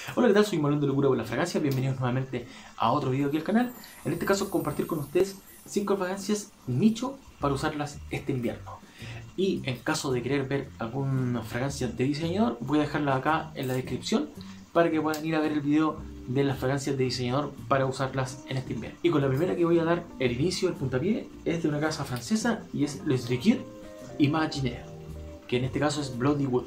Hola, ¿qué tal? Soy Manuel de Locura por la Fragancia. Bienvenidos nuevamente a otro video aquí al canal. En este caso compartir con ustedes 5 fragancias nicho para usarlas este invierno. Y en caso de querer ver alguna fragancia de diseñador, voy a dejarla acá en la descripción para que puedan ir a ver el video de las fragancias de diseñador para usarlas en este invierno. Y con la primera que voy a dar el inicio, el puntapié, es de una casa francesa y es Les Liquides Imaginaire, que en este caso es Bloody Wood.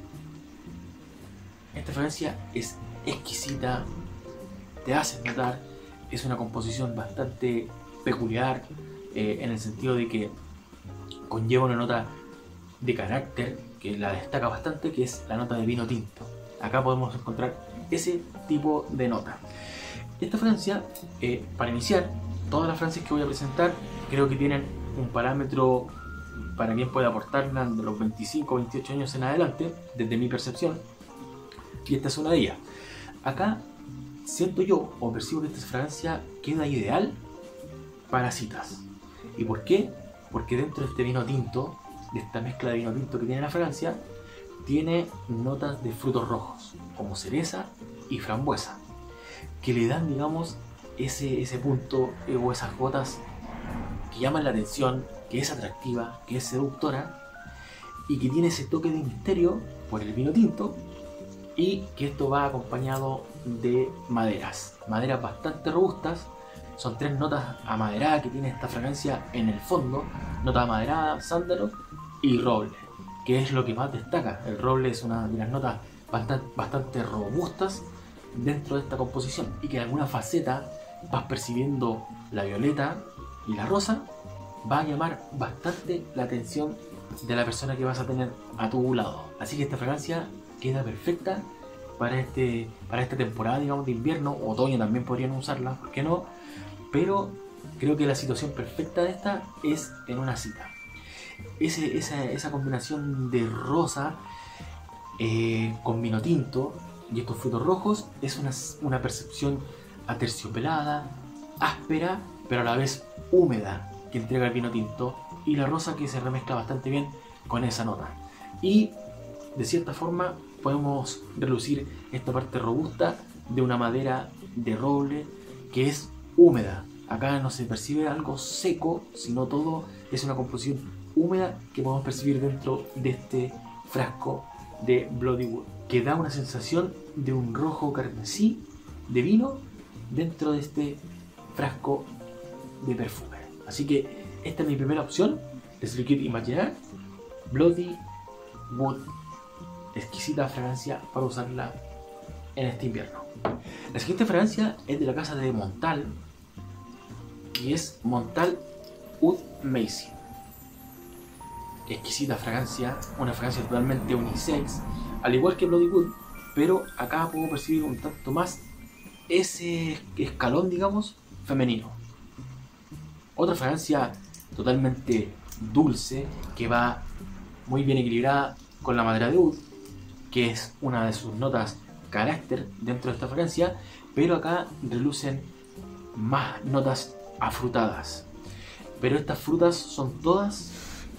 Esta fragancia es exquisita, te hace notar, es una composición bastante peculiar en el sentido de que conlleva una nota de carácter que la destaca bastante, que es la nota de vino tinto. Acá podemos encontrar ese tipo de nota. Esta fragancia, para iniciar, todas las fragancias que voy a presentar creo que tienen un parámetro para quien pueda aportarla de los 25 o 28 años en adelante, desde mi percepción. Y esta es una de ellas. Acá siento yo o percibo que esta fragancia queda ideal para citas. ¿Y por qué? Porque dentro de este vino tinto, de esta mezcla de vino tinto que tiene la fragancia, tiene notas de frutos rojos, como cereza y frambuesa, que le dan, digamos, ese punto o esas gotas que llaman la atención, que es atractiva, que es seductora y que tiene ese toque de misterio por el vino tinto. Y que esto va acompañado de maderas bastante robustas. Son 3 notas amaderadas que tiene esta fragancia en el fondo: nota amaderada, sándalo y roble, que es lo que más destaca. El roble es una de las notas bastante robustas dentro de esta composición, y que en alguna faceta vas percibiendo la violeta y la rosa. Va a llamar bastante la atención de la persona que vas a tener a tu lado. Así que esta fragancia queda perfecta para esta temporada, digamos, de invierno. Otoño también podrían usarla, ¿por qué no? Pero creo que la situación perfecta de esta es en una cita. Esa combinación de rosa con vino tinto y estos frutos rojos es una percepción aterciopelada, áspera, pero a la vez húmeda, que entrega el vino tinto, y la rosa que se remezcla bastante bien con esa nota. Y de cierta forma podemos relucir esta parte robusta de una madera de roble que es húmeda. Acá no se percibe algo seco, sino todo es una composición húmeda que podemos percibir dentro de este frasco de Bloody Wood, que da una sensación de un rojo carmesí de vino dentro de este frasco de perfume. Así que esta es mi primera opción: Les Liquides Imaginaire Bloody Wood. Exquisita fragancia para usarla en este invierno. La siguiente fragancia es de la casa de Montal, y es Montal Oud Macy. Exquisita fragancia, una fragancia totalmente unisex, al igual que Bloody Wood, pero acá puedo percibir un tanto más ese escalón, digamos, femenino. Otra fragancia totalmente dulce, que va muy bien equilibrada con la madera de oud, que es una de sus notas carácter dentro de esta fragancia, pero acá relucen más notas afrutadas. Pero estas frutas son todas,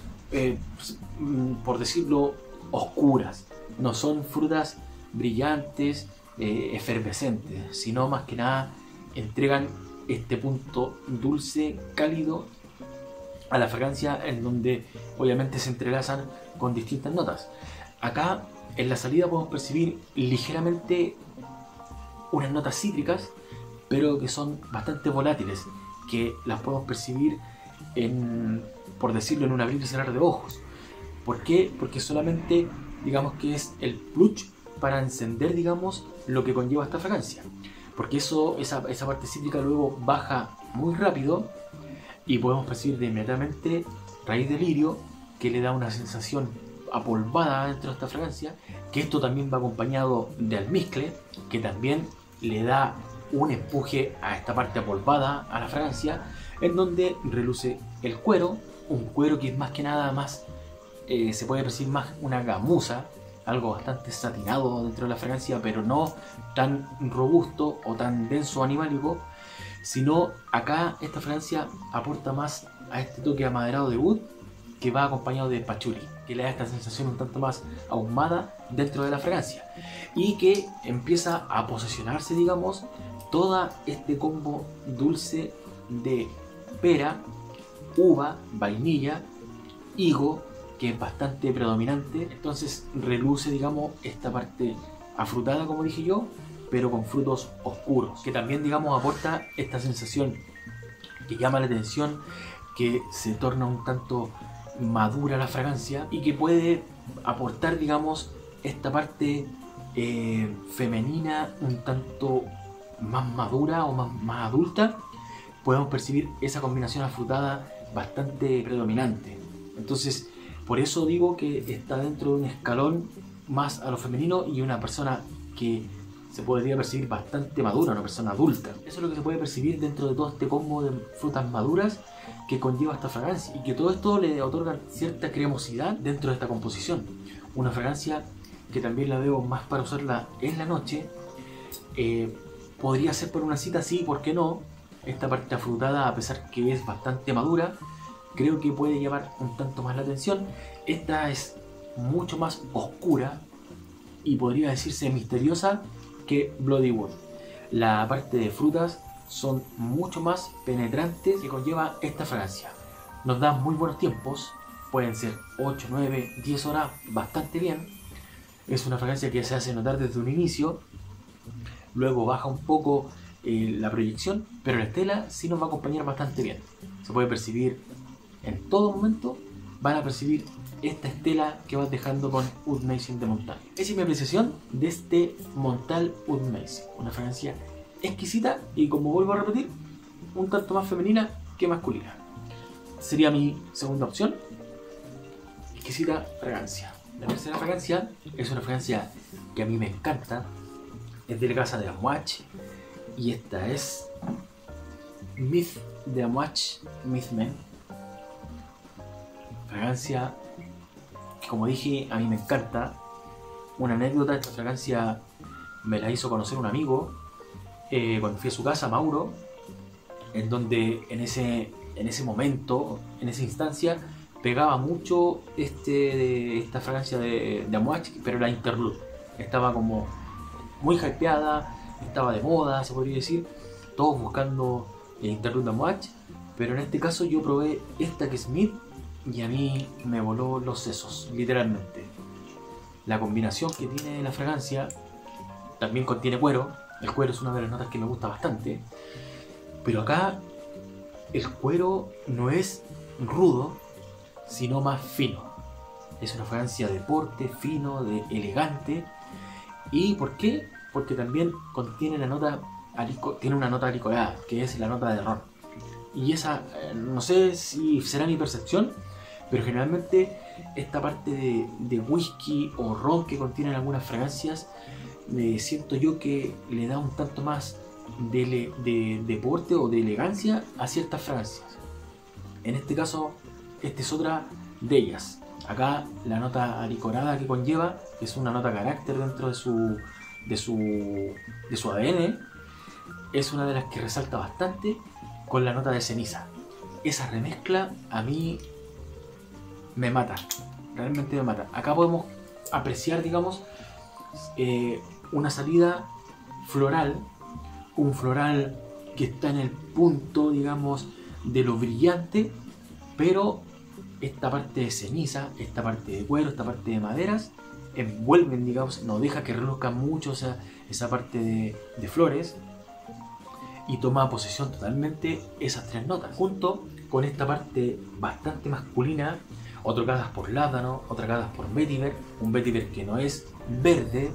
por decirlo, oscuras. No son frutas brillantes, efervescentes, sino más que nada entregan este punto dulce, cálido a la fragancia, en donde obviamente se entrelazan con distintas notas. Acá en la salida podemos percibir ligeramente unas notas cítricas, pero que son bastante volátiles, que las podemos percibir por decirlo, en un abrir y cerrar de ojos. ¿Por qué? Porque solamente, digamos, que es el plus para encender, digamos, lo que conlleva esta fragancia. Porque esa parte cítrica luego baja muy rápido y podemos percibir de inmediatamente raíz de lirio, que le da una sensación apolvada dentro de esta fragancia, que esto también va acompañado de almizcle, que también le da un empuje a esta parte apolvada a la fragancia, en donde reluce el cuero, un cuero que es más que nada más, se puede percibir más una gamuza, algo bastante satinado dentro de la fragancia, pero no tan robusto o tan denso animálico, sino acá esta fragancia aporta más a este toque amaderado de oud, que va acompañado de pachuli, que le da esta sensación un tanto más ahumada dentro de la fragancia y que empieza a posesionarse, digamos, todo este combo dulce de pera, uva, vainilla, higo, que es bastante predominante. Entonces reluce, digamos, esta parte afrutada, como dije yo, pero con frutos oscuros, que también, digamos, aporta esta sensación que llama la atención, que se torna un tanto madura la fragancia y que puede aportar, digamos, esta parte femenina un tanto más madura o más adulta. Podemos percibir esa combinación afrutada bastante predominante. Entonces, por eso digo que está dentro de un escalón más a lo femenino y una persona que se podría percibir bastante madura, una persona adulta. Eso es lo que se puede percibir dentro de todo este combo de frutas maduras que conlleva esta fragancia y que todo esto le otorga cierta cremosidad dentro de esta composición. Una fragancia que también la veo más para usarla en la noche. Podría ser por una cita, sí, ¿por qué no? Esta parte afrutada, a pesar que es bastante madura, creo que puede llamar un tanto más la atención. Esta es mucho más oscura y podría decirse misteriosa que Bloody Wood. La parte de frutas son mucho más penetrantes que conlleva esta fragancia. Nos da muy buenos tiempos, pueden ser 8, 9, 10 horas, bastante bien. Es una fragancia que se hace notar desde un inicio, luego baja un poco la proyección, pero la estela sí nos va a acompañar bastante bien. Se puede percibir en todo momento, van a percibir esta estela que vas dejando con Oud Meissen de Montal. Esa es mi apreciación de este Montal Oud Meissen, una fragancia exquisita y, como vuelvo a repetir, un tanto más femenina que masculina. Sería mi segunda opción, exquisita fragancia. La tercera fragancia es una fragancia que a mí me encanta, es de la casa de Amouage y esta es Myth de Amouage Myth Men. Fragancia que, como dije, a mí me encanta. Una anécdota: esta fragancia me la hizo conocer un amigo cuando fui a su casa, Mauro, en donde en ese momento, en esa instancia, pegaba mucho esta fragancia de Amouage, pero la Interlude estaba como muy hypeada, estaba de moda, se podría decir, todos buscando Interlude de Amouage, pero en este caso yo probé esta que es Myth y a mí me voló los sesos, literalmente. La combinación que tiene la fragancia también contiene cuero. El cuero es una de las notas que me gusta bastante, pero acá el cuero no es rudo, sino más fino. Es una fragancia de porte, fino, de elegante. ¿Y por qué? Porque también contiene tiene una nota alicorada, que es la nota de ron. Y esa, no sé si será mi percepción, pero generalmente esta parte de whisky o ron que contienen algunas fragancias, siento yo que le da un tanto más de porte o de elegancia a ciertas fragancias. En este caso, esta es otra de ellas. Acá la nota alicorada que conlleva es una nota carácter dentro de su ADN. Es una de las que resalta bastante con la nota de ceniza. Esa remezcla a mí me mata, realmente me mata. Acá podemos apreciar, digamos, una salida floral, un floral que está en el punto, digamos, de lo brillante, pero esta parte de ceniza, esta parte de cuero, esta parte de maderas envuelven, digamos, no deja que reluzca mucho esa parte de flores, y toma posesión totalmente esas tres notas, junto con esta parte bastante masculina, otorgadas por Ládano, otorgadas por Vetiver, un Vetiver que no es verde,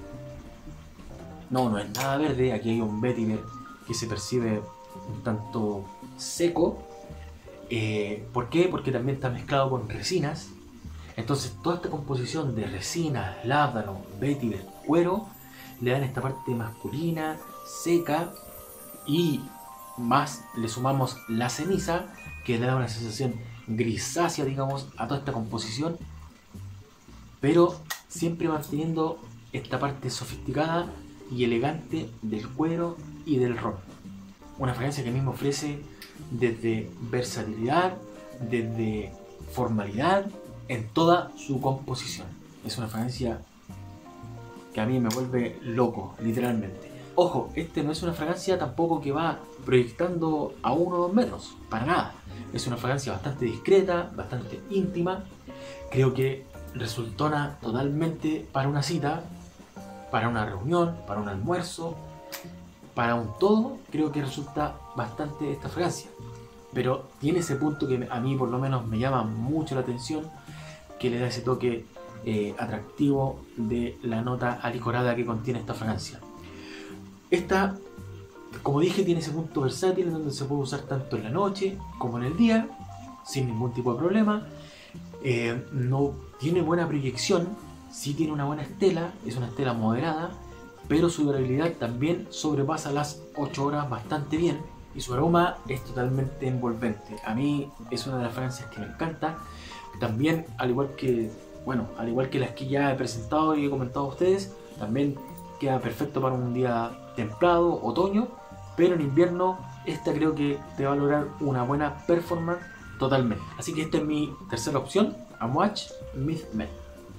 no es nada verde. Aquí hay un Vetiver que se percibe un tanto seco. ¿Por qué? Porque también está mezclado con resinas. Entonces toda esta composición de resinas, Ládano, Vetiver, cuero, le dan esta parte masculina, seca, y más le sumamos la ceniza, que le da una sensación grisácea, digamos, a toda esta composición, pero siempre manteniendo esta parte sofisticada y elegante del cuero y del ron. Una fragancia que a mí me ofrece desde versatilidad, desde formalidad en toda su composición. Es una fragancia que a mí me vuelve loco, literalmente. Ojo, este no es una fragancia tampoco que va proyectando a 1 o 2 metros, para nada. Es una fragancia bastante discreta, bastante íntima. Creo que resultona totalmente para una cita, para una reunión, para un almuerzo, para un todo. Creo que resulta bastante esta fragancia. Pero tiene ese punto que a mí por lo menos me llama mucho la atención, que le da ese toque atractivo de la nota alicorada que contiene esta fragancia. Esta, como dije, tiene ese punto versátil en donde se puede usar tanto en la noche como en el día, sin ningún tipo de problema. No tiene buena proyección, sí tiene una buena estela, es una estela moderada, pero su durabilidad también sobrepasa las 8 horas bastante bien y su aroma es totalmente envolvente. A mí es una de las fragancias que me encanta. También, al igual que las que ya he presentado y he comentado a ustedes, también queda perfecto para un día templado, otoño, pero en invierno esta creo que te va a lograr una buena performance totalmente. Así que esta es mi tercera opción, Amouage Myth Men.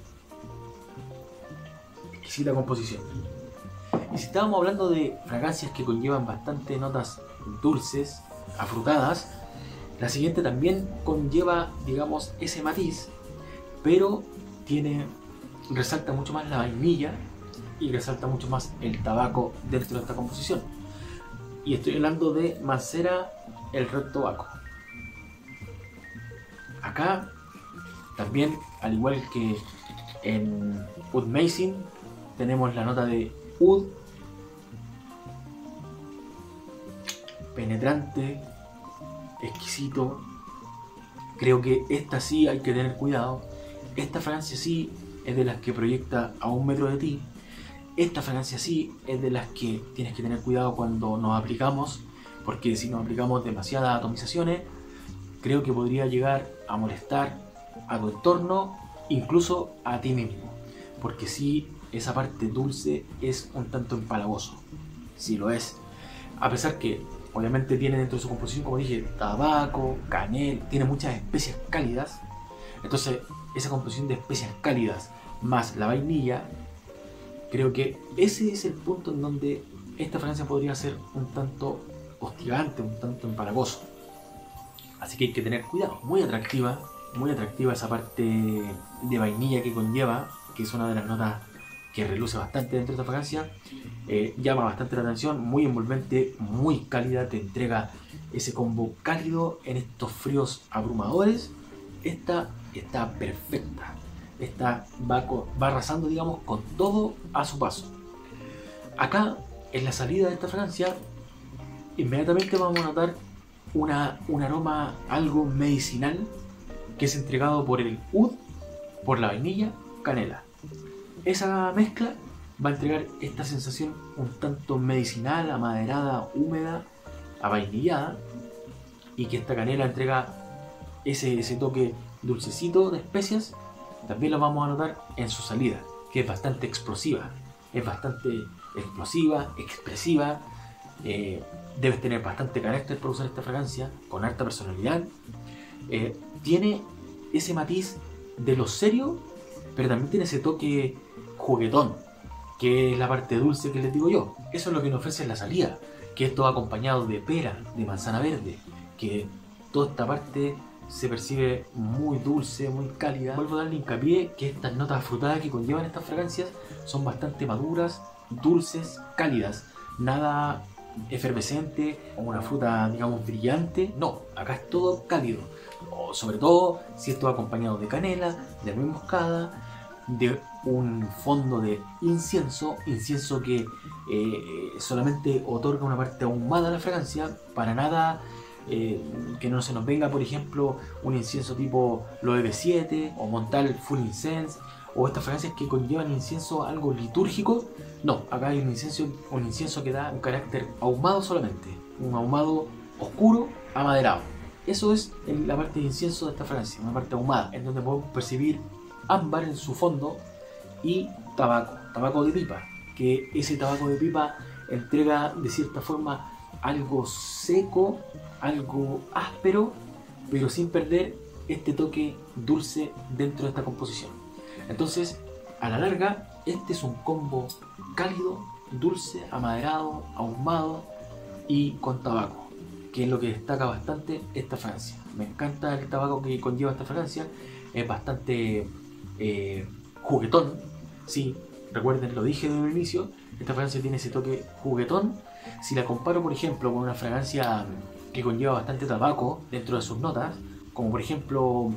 Exquisita composición. Y si estábamos hablando de fragancias que conllevan bastante notas dulces, afrutadas, la siguiente también conlleva, digamos, ese matiz, pero resalta mucho más la vainilla y resalta mucho más el tabaco dentro de esta composición. Y estoy hablando de Mancera el Red Tobacco. Acá también, al igual que en Oud Amazing, tenemos la nota de oud, penetrante, exquisito. Creo que esta sí hay que tener cuidado. Esta fragancia sí es de las que proyecta a 1 metro de ti. Esta fragancia sí es de las que tienes que tener cuidado cuando nos aplicamos, porque si nos aplicamos demasiadas atomizaciones, creo que podría llegar a molestar a tu entorno, incluso a ti mismo, porque sí, esa parte dulce es un tanto empalagoso, sí lo es, a pesar que obviamente tiene dentro de su composición, como dije, tabaco, canela, tiene muchas especias cálidas. Entonces esa composición de especias cálidas más la vainilla, creo que ese es el punto en donde esta fragancia podría ser un tanto hostigante, un tanto empalagoso. Así que hay que tener cuidado. Muy atractiva esa parte de vainilla que conlleva, que es una de las notas que reluce bastante dentro de esta fragancia. Llama bastante la atención, muy envolvente, muy cálida, te entrega ese combo cálido en estos fríos abrumadores. Esta está perfecta. Esta va arrasando, digamos, con todo a su paso. Acá, en la salida de esta fragancia, inmediatamente vamos a notar un aroma algo medicinal que es entregado por el oud, por la vainilla, canela. Esa mezcla va a entregar esta sensación un tanto medicinal, amaderada, húmeda, avainillada, y que esta canela entrega ese toque dulcecito de especias. También lo vamos a notar en su salida, que es bastante explosiva, expresiva. Debes tener bastante carácter para usar esta fragancia, con harta personalidad. Tiene ese matiz de lo serio, pero también tiene ese toque juguetón, que es la parte dulce que les digo yo. Eso es lo que nos ofrece en la salida, que es todo acompañado de pera, de manzana verde, que toda esta parte se percibe muy dulce, muy cálida. Vuelvo a darle hincapié que estas notas frutadas que conllevan estas fragancias son bastante maduras, dulces, cálidas, nada efervescente o una fruta, digamos, brillante. No, acá es todo cálido, o sobre todo si esto va acompañado de canela, de nuez moscada, de un fondo de incienso que solamente otorga una parte ahumada a la fragancia, para nada que no se nos venga, por ejemplo, un incienso tipo Loewe 7 o Montal Full Incense, o estas fragancias que conllevan incienso algo litúrgico. No, acá hay un incienso que da un carácter ahumado solamente, un ahumado oscuro, amaderado. Eso es la parte de incienso de esta fragancia, una parte ahumada, en donde podemos percibir ámbar en su fondo y tabaco de pipa, que ese tabaco de pipa entrega de cierta forma algo seco, algo áspero, pero sin perder este toque dulce dentro de esta composición. Entonces, a la larga, este es un combo cálido, dulce, amaderado, ahumado y con tabaco, que es lo que destaca bastante esta fragancia. Me encanta el tabaco que conlleva esta fragancia, es bastante juguetón. Sí, recuerden, lo dije desde el inicio, esta fragancia tiene ese toque juguetón. Si la comparo, por ejemplo, con una fragancia que conlleva bastante tabaco dentro de sus notas, como por ejemplo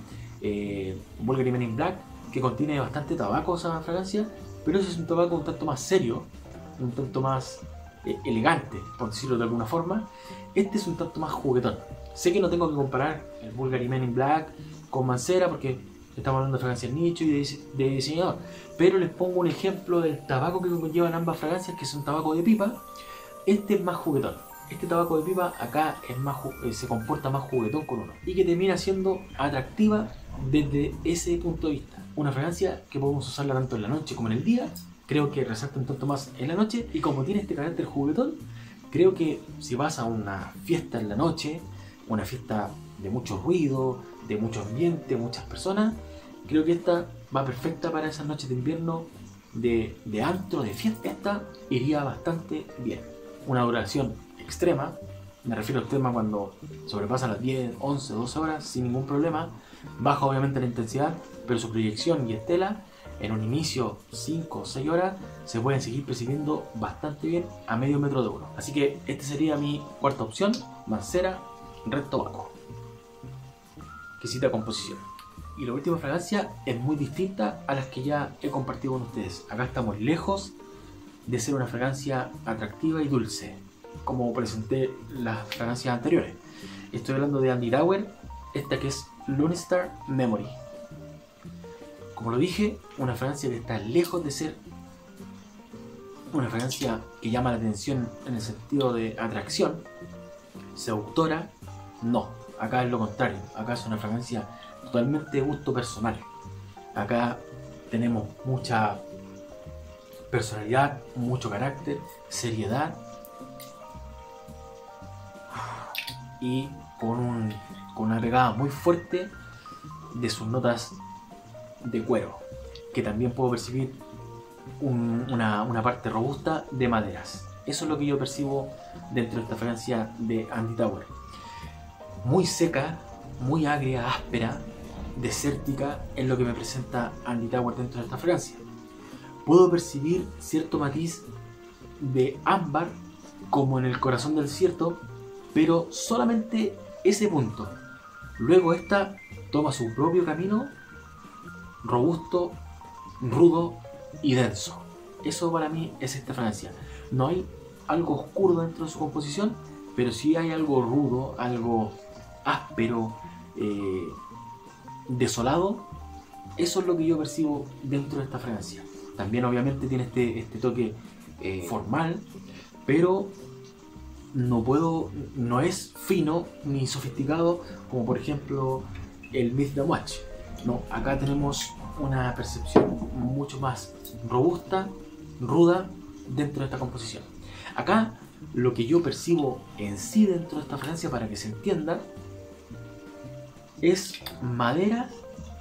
Bulgari Men in Black, que contiene bastante tabaco esa fragancia, pero ese es un tabaco un tanto más serio, un tanto más elegante, por decirlo de alguna forma. Este es un tanto más juguetón. Sé que no tengo que comparar el Bulgari Men in Black con Mancera porque estamos hablando de fragancias nicho y de diseñador, pero les pongo un ejemplo del tabaco que conllevan ambas fragancias, que es un tabaco de pipa. Este es más juguetón. Este tabaco de pipa acá es más se comporta más juguetón con uno y que termina siendo atractiva desde ese punto de vista. Una fragancia que podemos usarla tanto en la noche como en el día. Creo que resalta un tanto más en la noche, y como tiene este carácter juguetón, creo que si vas a una fiesta en la noche, una fiesta de mucho ruido, de mucho ambiente, muchas personas, creo que esta va perfecta para esas noches de invierno de antro, de fiesta. Esta iría bastante bien. Una duración extrema, me refiero a extrema cuando sobrepasa las 10, 11, 12 horas sin ningún problema. Baja obviamente la intensidad, pero su proyección y estela en un inicio 5 o 6 horas se pueden seguir percibiendo bastante bien a medio metro de oro. Así que esta sería mi cuarta opción, Mancera Red Tobacco. Exquisita composición. Y la última fragancia es muy distinta a las que ya he compartido con ustedes. Acá estamos lejos de ser una fragancia atractiva y dulce, como presenté las fragancias anteriores. Estoy hablando de Andy Tauer, esta que es Lunstar Memory. Como lo dije, una fragancia que está lejos de ser una fragancia que llama la atención en el sentido de atracción, seductora. No, acá es lo contrario. Acá es una fragancia totalmente de gusto personal. Acá tenemos mucha personalidad, mucho carácter, seriedad y con una pegada muy fuerte de sus notas de cuero, que también puedo percibir una parte robusta de maderas. Eso es lo que yo percibo dentro de esta fragancia de Andy Tauer. Muy seca, muy agria, áspera, desértica es lo que me presenta Andy Tauer dentro de esta fragancia. Puedo percibir cierto matiz de ámbar como en el corazón del desierto, pero solamente ese punto. Luego esta toma su propio camino, robusto, rudo y denso. Eso para mí es esta fragancia. No hay algo oscuro dentro de su composición, pero sí hay algo rudo, algo áspero, desolado. Eso es lo que yo percibo dentro de esta fragancia. También obviamente tiene este toque formal, pero no es fino ni sofisticado como por ejemplo el Myth the Watch. No, acá tenemos una percepción mucho más robusta, ruda dentro de esta composición. Acá lo que yo percibo en sí dentro de esta fragancia, para que se entienda, es madera,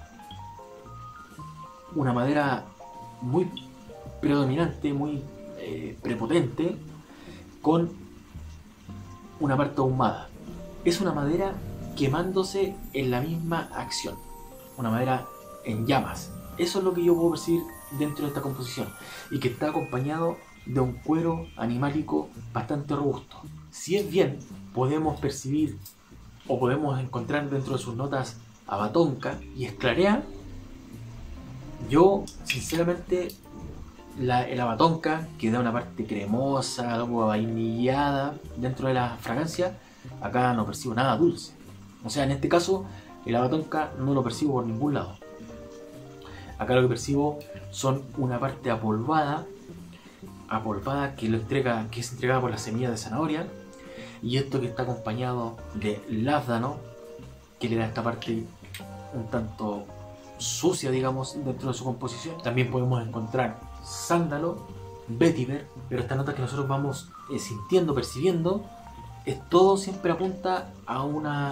una madera muy predominante, muy prepotente, con una parte ahumada. Es una madera quemándose en la misma acción, una madera en llamas. Eso es lo que yo puedo percibir dentro de esta composición, y que está acompañado de un cuero animálico bastante robusto. Si es bien podemos percibir o podemos encontrar dentro de sus notas a batonca y esclarea, yo sinceramente el abatonca, que da una parte cremosa, algo vainillada dentro de la fragancia, acá no percibo nada dulce. O sea, en este caso el abatonca no lo percibo por ningún lado. Acá lo que percibo son una parte apolvada que es entregada por las semillas de zanahoria, y esto que está acompañado de lázdano, que le da esta parte un tanto sucia, digamos, dentro de su composición. También podemos encontrar sándalo, vetiver, pero estas notas que nosotros vamos sintiendo, percibiendo, todo siempre apunta a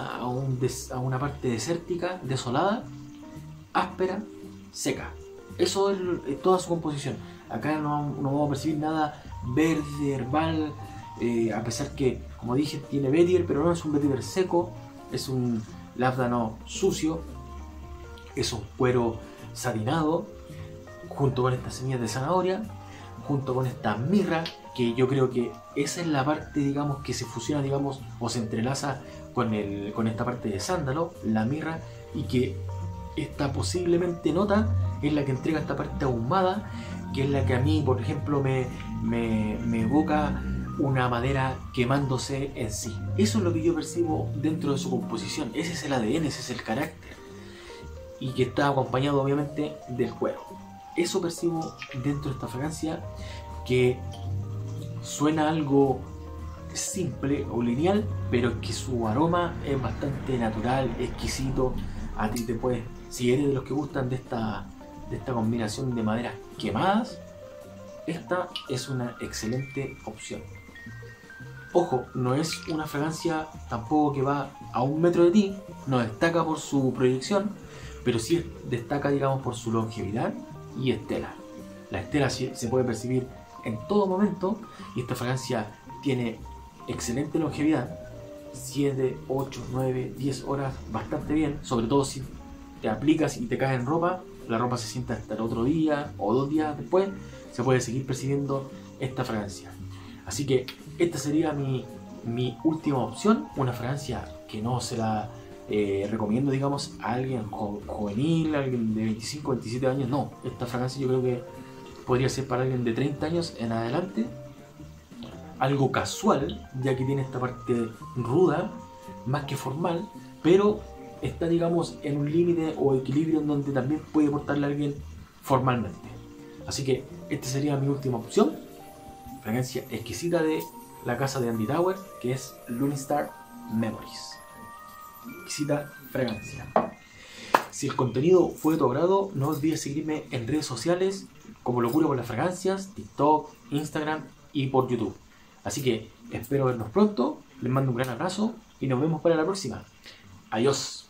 una parte desértica, desolada, áspera, seca. Eso es toda su composición. Acá no vamos a percibir nada verde, herbal, a pesar que, como dije, tiene vetiver, pero no es un vetiver seco, es un lábdano sucio, es un cuero satinado, junto con estas semillas de zanahoria, junto con esta mirra, que yo creo que esa es la parte, digamos, que se fusiona, digamos, o se entrelaza con esta parte de sándalo, la mirra, y que esta posiblemente nota es la que entrega esta parte ahumada, que es la que a mí, por ejemplo, me evoca una madera quemándose en sí. Eso es lo que yo percibo dentro de su composición. Ese es el ADN, ese es el carácter, y que está acompañado obviamente del cuero. Eso percibo dentro de esta fragancia, que suena algo simple o lineal, pero que su aroma es bastante natural, exquisito. A ti te puede, si eres de los que gustan de esta combinación de maderas quemadas, esta es una excelente opción. Ojo, no es una fragancia tampoco que va a 1 metro de ti, no destaca por su proyección, pero sí destaca, digamos, por su longevidad y estela. La estela se puede percibir en todo momento, y esta fragancia tiene excelente longevidad, 7, 8, 9, 10 horas, bastante bien, sobre todo si te aplicas y te caes en ropa, la ropa se siente hasta el otro día o 2 días después, se puede seguir percibiendo esta fragancia. Así que esta sería mi última opción, una fragancia que no se la recomiendo, digamos, a alguien juvenil, a alguien de 25, 27 años, no. Esta fragancia yo creo que podría ser para alguien de 30 años en adelante, algo casual, ya que tiene esta parte ruda, más que formal, pero está, digamos, en un límite o equilibrio en donde también puede portarle a alguien formalmente. Así que esta sería mi última opción, fragancia exquisita de la casa de Andy Towers, que es Lunistar Memories. Exquisita fragancia. Si el contenido fue de tu agrado, no olvides seguirme en redes sociales como Locura por las Fragancias, TikTok, Instagram y por YouTube. Así que espero vernos pronto, les mando un gran abrazo y nos vemos para la próxima. Adiós.